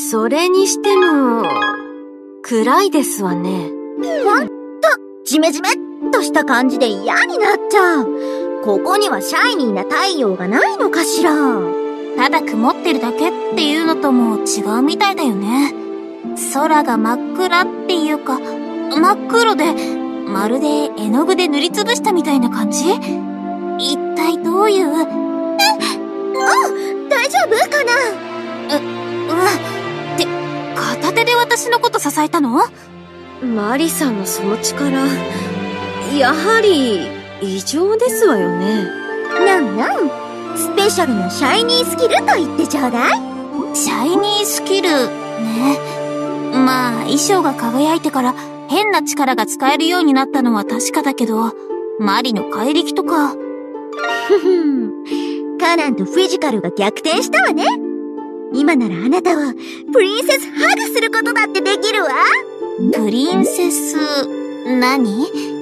それにしても、暗いですわね。 ほんと、ジメジメっとした感じで嫌になっちゃう。ここにはシャイニーな太陽がないのかしら。 ただ曇ってるだけっていうのとも違うみたいだよね。空が真っ暗っていうか、真っ黒で、まるで絵の具で塗りつぶしたみたいな感じ？一体どういう… 大丈夫かな？ って、片手で私のこと支えたの？ マリさんのその力、やはり異常ですわよね。 なんなんスペシャルなシャイニースキルと言ってちょうだい。 シャイニースキルね。まあ衣装が輝いてから変な力が使えるようになったのは確かだけど、マリの怪力とか。 カナンとフィジカルが逆転したわね。今ならあなたはプリンセスハグすることだってできるわ。 プリンセス何？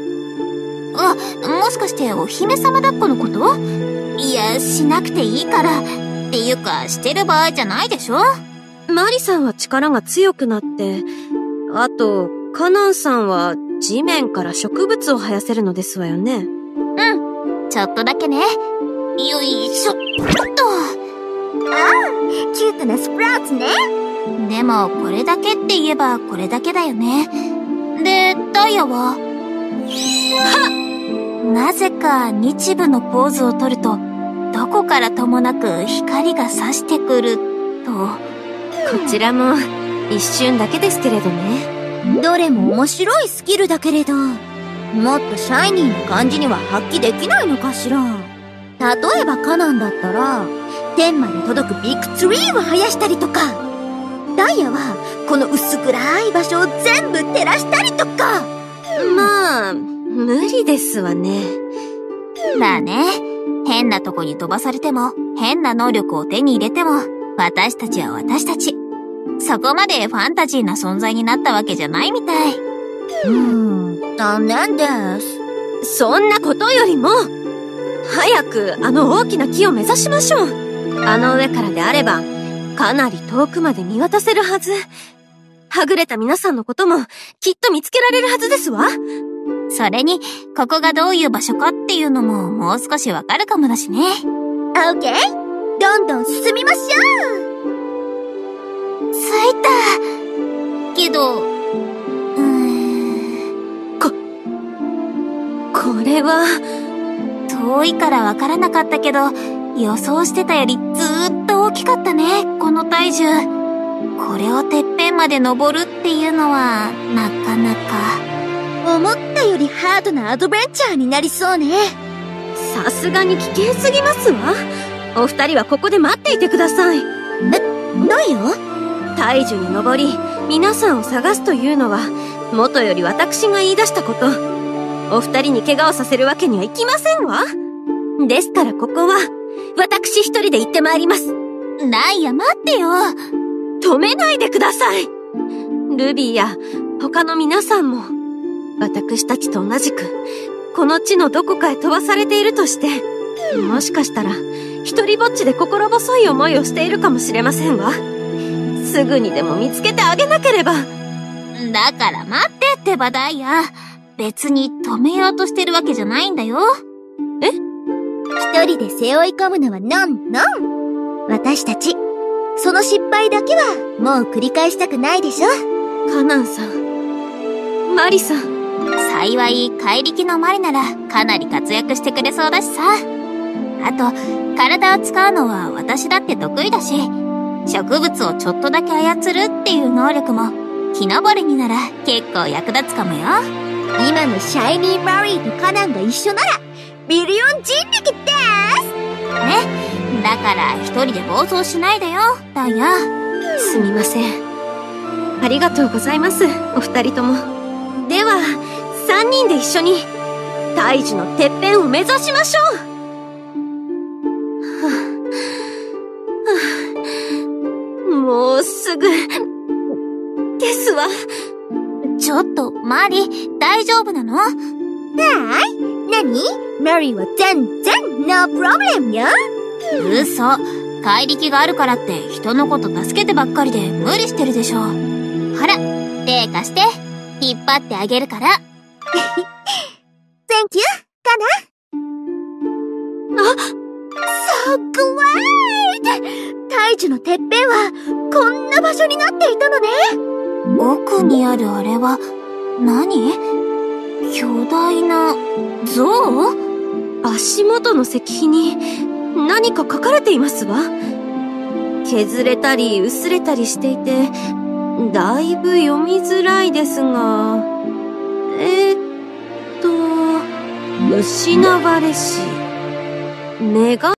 もしかしてお姫様抱っこのこと？いや、しなくていいから。っていうか、してる場合じゃないでしょ？ マリさんは力が強くなって、あと、カナンさんは地面から植物を生やせるのですわよね。 うん。ちょっとだけね。よいしょっと。 キュートなスプラウツね。 でも、これだけって言えばこれだけだよね。で、ダイヤは？なぜか日舞のポーズをとると、どこからともなく光が差してくると。 こちらも一瞬だけですけれどね。 どれも面白いスキルだけれど、もっとシャイニーな感じには発揮できないのかしら。例えばカナンだったら、天まで届くビッグツリーを生やしたりとか、ダイヤはこの薄暗い場所を全部照らしたりとか。 まあ、無理ですわね。 だね。変なとこに飛ばされても、変な能力を手に入れても、私たちは私たち。そこまでファンタジーな存在になったわけじゃないみたい。 残念です。 そんなことよりも、早くあの大きな木を目指しましょう。あの上からであれば、かなり遠くまで見渡せるはず。はぐれた皆さんのことも、きっと見つけられるはずですわ。 それに、ここがどういう場所かっていうのも、もう少しわかるかもだしね。 オッケー、どんどん進みましょう。着いた。けど、 これは… 遠いからわからなかったけど、予想してたよりずーっと大きかったね、この体重。これをてっぺんまで登るっていうのは、なかなか。 思ったよりハードなアドベンチャーになりそうね。 さすがに危険すぎますわ。お二人はここで待っていてください。 どうよ？ 大樹に登り、皆さんを探すというのは、元より私が言い出したこと。お二人に怪我をさせるわけにはいきませんわ。ですからここは、私一人で行ってまいります。 ダイヤ待ってよ。 止めないでください。ルビーや他の皆さんも、私たちと同じく、この地のどこかへ飛ばされているとして、もしかしたら、一人ぼっちで心細い思いをしているかもしれませんわ。すぐにでも見つけてあげなければ。 だから待ってってばダイヤ。別に止めようとしてるわけじゃないんだよ。 一人で背負い込むのはノンノン。私たち、その失敗だけはもう繰り返したくないでしょ。 カナンさん、マリさん。 幸い怪力のマリならかなり活躍してくれそうだしさ。あと、体を使うのは私だって得意だし、植物をちょっとだけ操るっていう能力も木登りになら結構役立つかもよ。 今のシャイニーマリーとカナンが一緒ならミリオン人力ですね。 だから一人で暴走しないでよ、ダイヤ。 すみません。ありがとうございます、お二人とも。では、三人で一緒に大樹のてっぺんを目指しましょう。もうすぐですわ。 ちょっとマリ、大丈夫なの？ はい。何？マリーは全然ノープロブレムよ。 嘘。 怪力があるからって人のこと助けてばっかりで無理してるでしょ。ほら、手貸して。引っ張ってあげるから。 Thank you, かな。すごい！大樹のてっぺんはこんな場所になっていたのね。 奥にあるあれは何？巨大な像？ 足元の石碑に何か書かれていますわ。削れたり薄れたりしていて、だいぶ読みづらいですが、失われし、メガ